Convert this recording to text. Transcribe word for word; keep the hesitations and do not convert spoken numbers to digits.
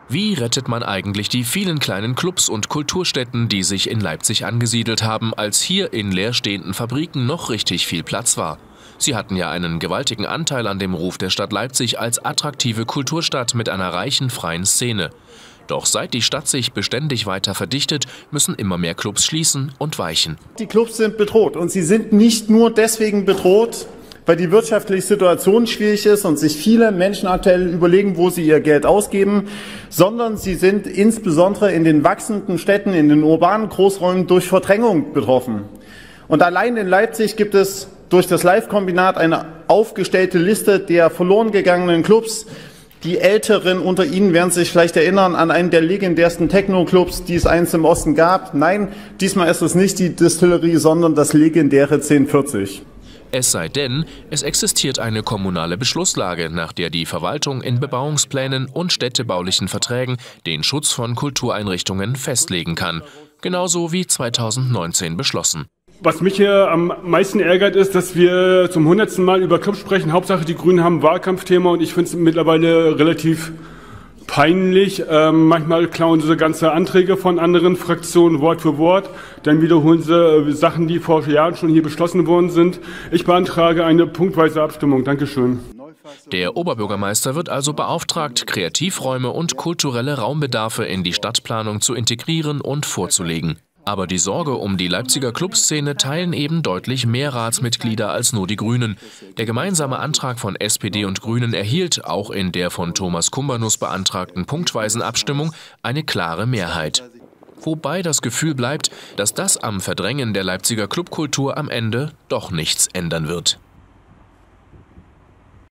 Wie rettet man eigentlich die vielen kleinen Clubs und Kulturstätten, die sich in Leipzig angesiedelt haben, als hier in leerstehenden Fabriken noch richtig viel Platz war? Sie hatten ja einen gewaltigen Anteil an dem Ruf der Stadt Leipzig als attraktive Kulturstadt mit einer reichen freien Szene. Doch seit die Stadt sich beständig weiter verdichtet, müssen immer mehr Clubs schließen und weichen. Die Clubs sind bedroht und sie sind nicht nur deswegen bedroht, weil die wirtschaftliche Situation schwierig ist und sich viele Menschen aktuell überlegen, wo sie ihr Geld ausgeben, sondern sie sind insbesondere in den wachsenden Städten, in den urbanen Großräumen durch Verdrängung betroffen. Und allein in Leipzig gibt es durch das Live-Kombinat eine aufgestellte Liste der verloren gegangenen Clubs. Die Älteren unter Ihnen werden sich vielleicht erinnern an einen der legendärsten Techno-Clubs, die es einst im Osten gab. Nein, diesmal ist es nicht die Distillerie, sondern das legendäre zehn vierzig. Es sei denn, es existiert eine kommunale Beschlusslage, nach der die Verwaltung in Bebauungsplänen und städtebaulichen Verträgen den Schutz von Kultureinrichtungen festlegen kann. Genauso wie zweitausendneunzehn beschlossen. Was mich hier am meisten ärgert, ist, dass wir zum hundertsten Mal über Clubs sprechen. Hauptsache, die Grünen haben ein Wahlkampfthema und ich finde es mittlerweile relativ peinlich. Ähm, manchmal klauen sie ganze Anträge von anderen Fraktionen Wort für Wort. Dann wiederholen sie äh, Sachen, die vor Jahren schon hier beschlossen worden sind. Ich beantrage eine punktweise Abstimmung. Dankeschön. Der Oberbürgermeister wird also beauftragt, Kreativräume und kulturelle Raumbedarfe in die Stadtplanung zu integrieren und vorzulegen. Aber die Sorge um die Leipziger Clubszene teilen eben deutlich mehr Ratsmitglieder als nur die Grünen. Der gemeinsame Antrag von S P D und Grünen erhielt, auch in der von Thomas Kumbanus beantragten punktweisen Abstimmung, eine klare Mehrheit. Wobei das Gefühl bleibt, dass das am Verdrängen der Leipziger Clubkultur am Ende doch nichts ändern wird.